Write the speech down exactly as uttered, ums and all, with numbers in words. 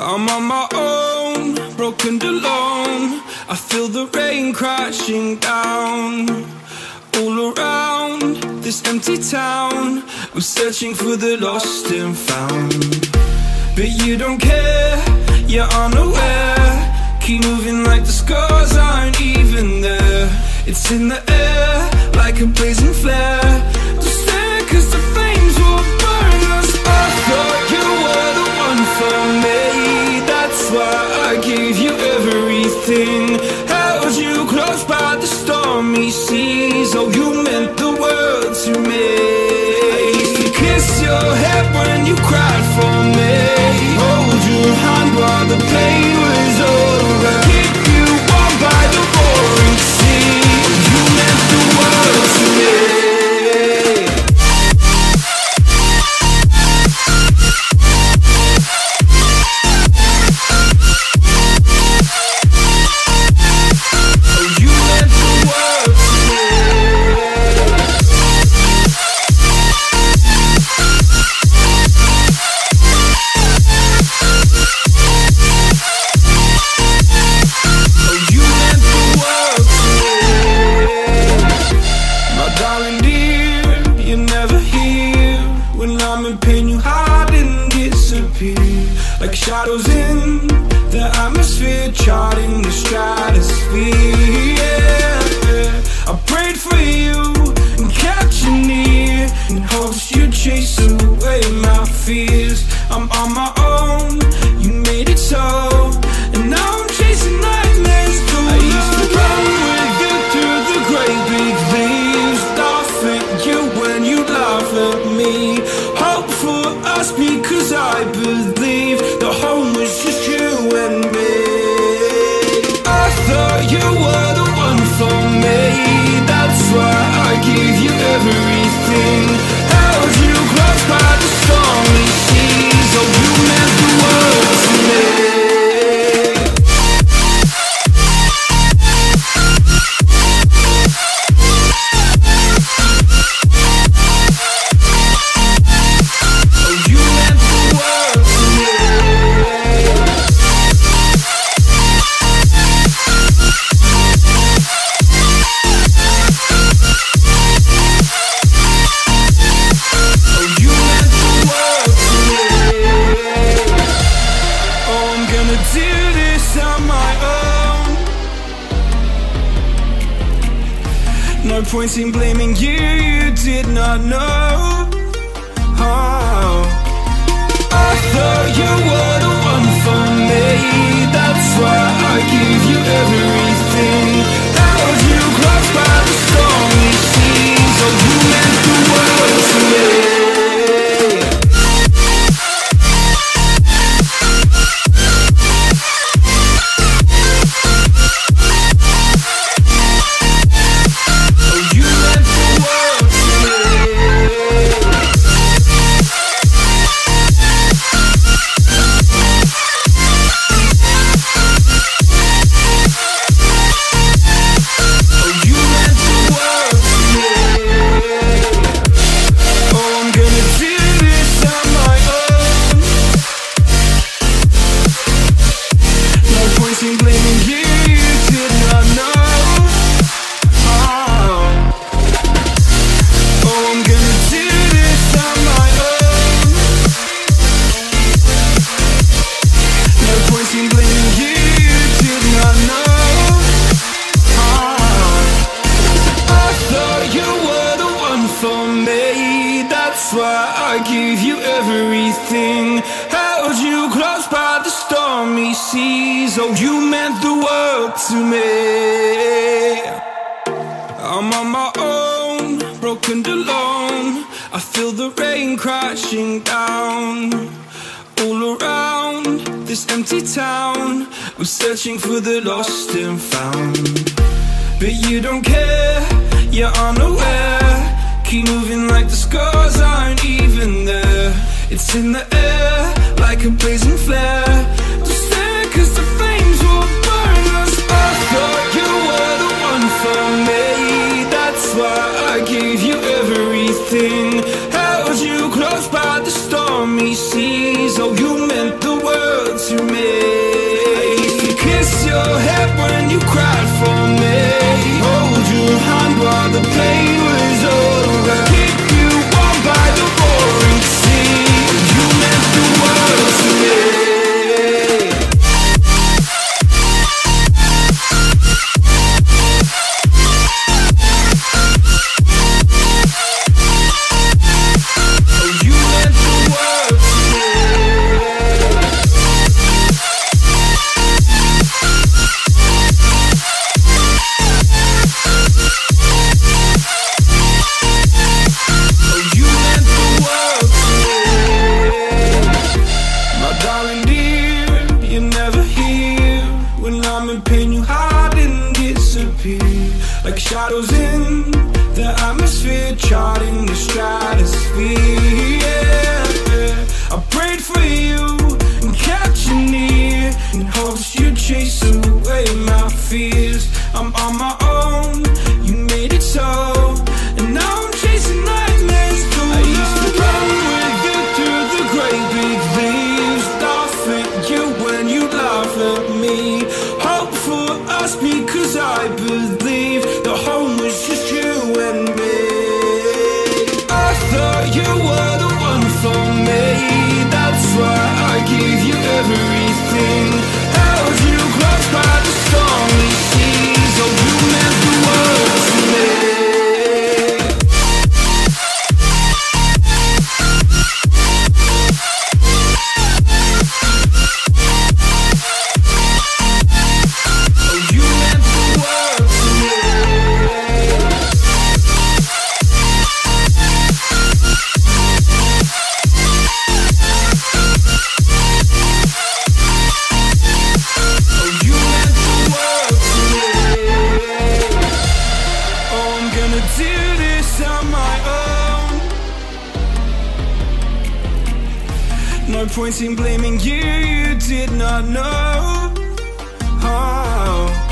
I'm on my own, broken and alone. I feel the rain crashing down all around this empty town. I'm searching for the lost and found, but you don't care, you're unaware. Keep moving like the scars aren't even there. It's in the air like a blazing flare. Don't stare cause the flames will burn us. I thought you were the one for me, that's why I gave you everything. Held you close by the stormy seas. Oh, you meant the world to me. I used to kiss your head when you cried for me, hold your hand while the pain was over, keep you warm by the roaring sea. You meant the world to me. Like shadows in the atmosphere, charting the stratosphere, yeah. I prayed for you and kept you near in hopes you'd chase away my fears. I'm on my own, you made it so, and now I'm chasing nightmares too. I used to run with you through the great big leaves, laugh at you when you laugh at me, hope for us because I believe the home was just you and me. I thought you were the one for me, that's why I gave you everything. Held you close by the stormy seas. Oh, you meant the world to me. No point in blaming you, you did not know. Oh, I thought you were the one for me, that's why I gave you everything. Held you close by the stormy seas. Oh, you meant the world to me. That's why I gave you everything. Held you close by the stormy seas. Oh, you meant the world to me. I'm on my own, broken and alone. I feel the rain crashing down all around this empty town. I'm searching for the lost and found, but you don't care, you're unaware. Keep moving like the scars aren't even there. It's in the air like a blazing flare. Don't stare cause the flames will burn us. I thought you were the one for me, that's why I gave you everything. Held you close by the stormy seas. Oh, you meant the world to me. I used to kiss your head when you cried for me, hold your hand while the pain was over, keep you warm by the roaring sea. You meant the world to me. Like shadows in the atmosphere, charting the stratosphere. Yeah. I prayed for you and kept you near, in hopes you'd chase away my fears. I'm on my own, you made it so, and now I'm chasing nightmares too. I used to run with you through the great big leaves, laugh at you when you laugh at me, hope for us because I believe the home was just you and me. I thought you were the one for me, that's why I gave you everything, held you close by the stormy seas. Oh, you meant the world to me. No point in blaming you, you did not know. Oh.